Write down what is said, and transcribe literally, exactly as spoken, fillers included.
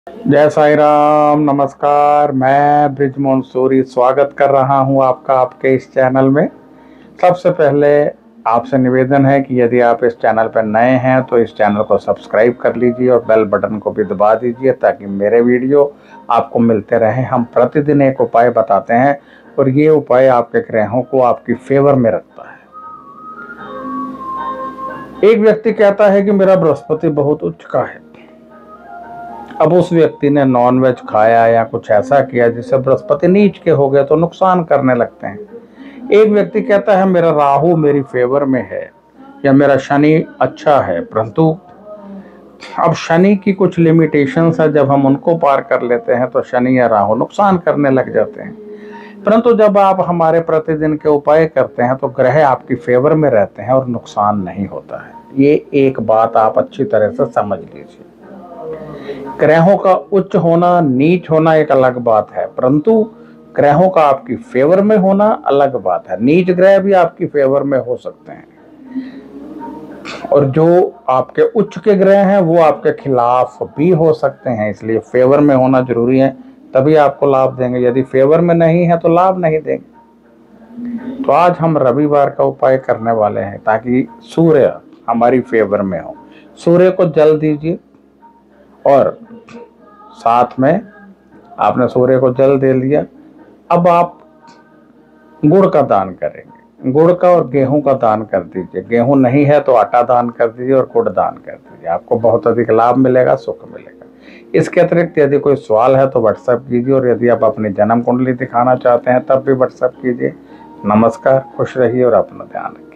जय साई राम। नमस्कार। मैं ब्रिजमोहन सूरी स्वागत कर रहा हूं आपका आपके इस चैनल में। सबसे पहले आपसे निवेदन है कि यदि आप इस चैनल पर नए हैं तो इस चैनल को सब्सक्राइब कर लीजिए और बेल बटन को भी दबा दीजिए ताकि मेरे वीडियो आपको मिलते रहें। हम प्रतिदिन एक उपाय बताते हैं और ये उपाय आपके ग्रहों को आपकी फेवर में रखता है। एक व्यक्ति कहता है कि मेरा बृहस्पति बहुत उच्च का है। अब उस व्यक्ति ने नॉनवेज खाया या कुछ ऐसा किया जिससे बृहस्पति नीच के हो गए तो नुकसान करने लगते हैं। एक व्यक्ति कहता है मेरा राहु मेरी फेवर में है या मेरा शनि अच्छा है, परंतु अब शनि की कुछ लिमिटेशंस है। जब हम उनको पार कर लेते हैं तो शनि या राहु नुकसान करने लग जाते हैं। परंतु जब आप हमारे प्रतिदिन के उपाय करते हैं तो ग्रह आपकी फेवर में रहते हैं और नुकसान नहीं होता है। ये एक बात आप अच्छी तरह से समझ लीजिए। ग्रहों का उच्च होना नीच होना एक अलग बात है, परंतु ग्रहों का आपकी फेवर में होना अलग बात है। नीच ग्रह भी आपकी फेवर में हो सकते हैं और जो आपके उच्च के ग्रह हैं वो आपके खिलाफ भी हो सकते हैं। इसलिए फेवर में होना जरूरी है, तभी आपको लाभ देंगे। यदि फेवर में नहीं है तो लाभ नहीं देंगे। तो आज हम रविवार का उपाय करने वाले हैं ताकि सूर्य हमारी फेवर में हो। सूर्य को जल दीजिए और साथ में आपने सूर्य को जल दे लिया। अब आप गुड़ का दान करेंगे। गुड़ का और गेहूं का दान कर दीजिए। गेहूं नहीं है तो आटा दान कर दीजिए और गुड़ दान कर दीजिए। आपको बहुत अधिक लाभ मिलेगा, सुख मिलेगा। इसके अतिरिक्त यदि कोई सवाल है तो व्हाट्सएप कीजिए और यदि आप अपनी जन्म कुंडली दिखाना चाहते हैं तब भी व्हाट्सएप कीजिए। नमस्कार, खुश रहिए और अपना ध्यान रखिए।